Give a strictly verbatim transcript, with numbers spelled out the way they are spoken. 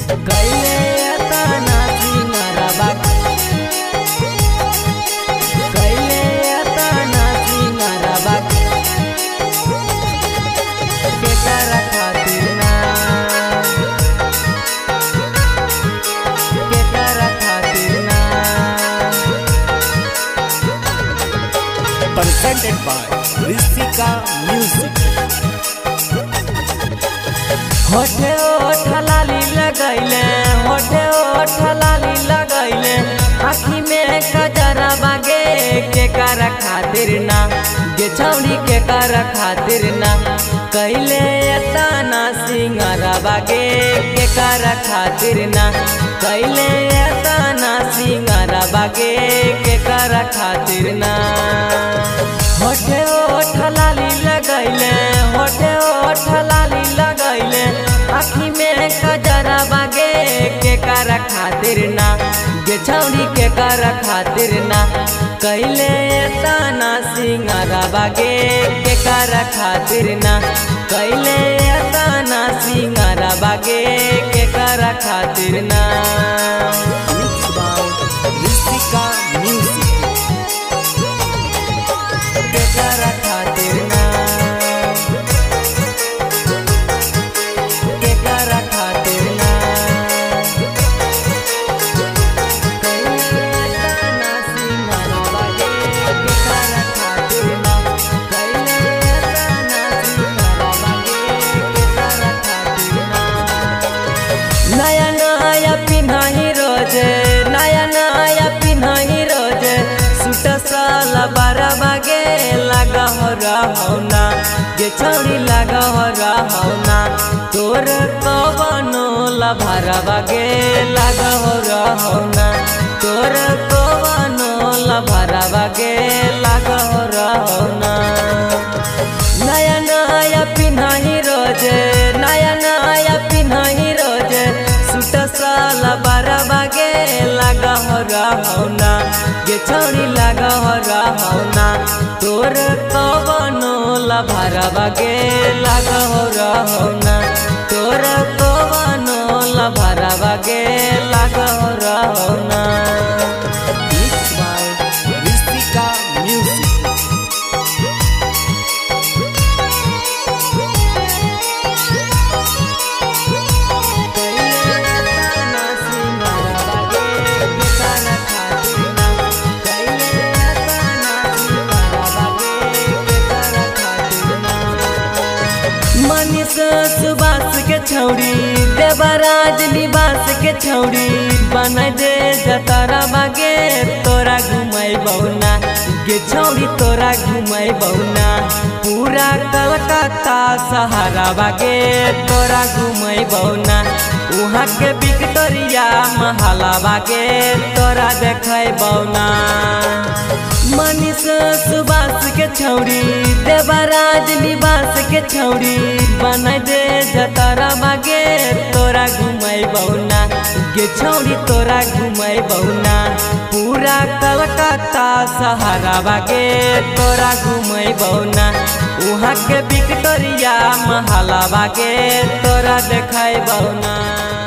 कैले तना सिंगारवा कैले तना सिंगारवा केकरा खातिर ना केकरा खातिर ना। Presented by Ristika Music। होठे ओठ लाली लगैले होठे ओठ लाली लगैले आँखी में कजरा बागे केकरा खातिर ना गे छौड़ी केकरा खातिर ना कैले तना सिंगारवा गे केकरा खातिर ना कैले तना सिंगारवा गे केकरा खातिर ना। होठे ओठ लाली लगैले होठे ओठ लाली लगैले आँखी में कजरा बागे केकरा खातिर ना गे छौड़ी केकरा खातिर ना कैले तना सिंगारवा गे केकरा खातिर ना कैले तना सिंगारवा गे केकरा खातिर ना। Mixed by Ristika Music। केकरा खातिर ना केकरा खातिर ना कैले तना सिंगारवा गे केकरा खातिर ना कैले तना सिंगारवा गे केकरा खातिर ना। नया नया पिन्हही रोज नया नया पिन्हही रोज सूट साला बारह बागे लगा हो रहौना गे छौड़ी लगा हो रहौना तोर कवनो लभारवा गे लगा हो रहौना तोर कवनो लभारवा गे लगा हो रहौना। नया नया पिन्हही रोज नया नया पिन्हही रोज सूट साला बारह बागे लगा हो रहौना गे छौड़ी लगा हो रहौना तोर कवनो लभारवा गे लगा हो रहौना तोर कवनो लभारवा गे लगा हो रहौना। Mixed by Ristika Music। Manish सुबास के छौड़ी देवराज निवास के छौड़ी बन दे जतरा बागे तोरा घुमाई बौना गे छौड़ी तोरा घुमाई बौना पूरा कलकत्ता सहारा बागे तोरा घुमाई बौना वहाँ के विक्टोरिया महला बागे तोरा देखाई बौना। मनीष सुबास के छौड़ी देवराज निवास के छौड़ी बन दे जतरा बागे तोरा घुमाई बौना गे छौड़ी तोरा घुमाई बौना पूरा कलकत्ता सहारा बागे तोरा घुमाई बौना वहाँ के विक्टोरिया महला बागे तोरा देखाई बौना।